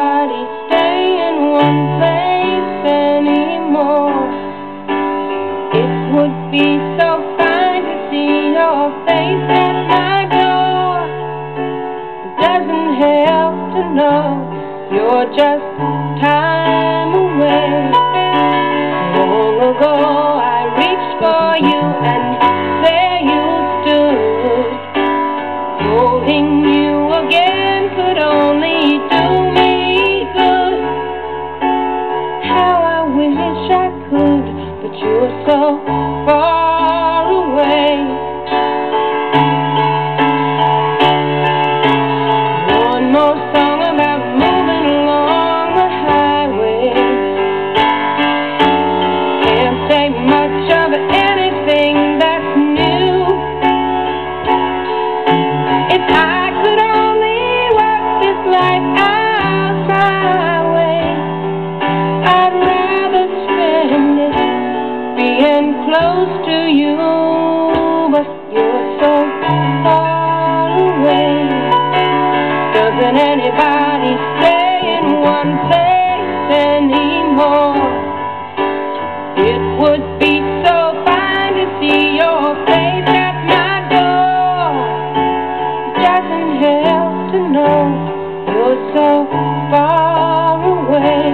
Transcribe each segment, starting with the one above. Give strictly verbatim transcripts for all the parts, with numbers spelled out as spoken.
anybody stay in one place anymore. It would be so fine to see your face at my door. It doesn't help to know you're just time away. Long ago I reached for you and there you stood. Holding you again could only do me good. How I wish I could, but you're so far away. One more song about moving along the highway. Can't say much of anything that's new. If I could only work this life out my way, I'd rather spend it being close to you, but you're so far away. Doesn't anybody stay in one place anymore? It would be so fine to see your face at my door. Doesn't help to know you're so far away.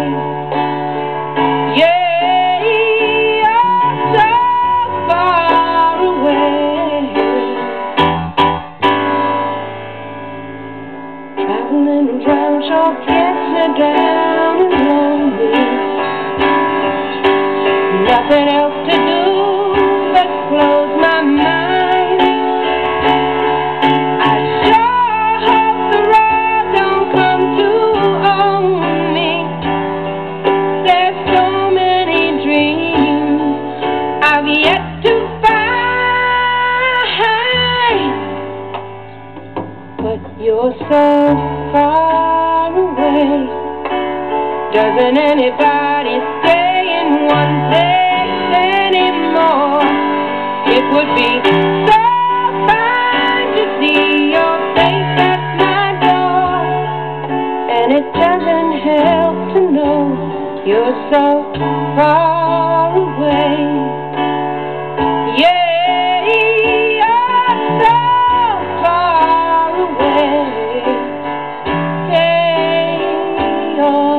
Yeah, you're so far away. Traveling around sure gets you down and lonely. Nothing else to do but close my mind. I sure hope the road don't come to own me. There's so many dreams I've yet to find, but you're so far away. Doesn't anybody stay in one place anymore? It would be so fine to see your face at my door. And it doesn't help to know you're so far away. Yeah, you're so far away. Yeah, you're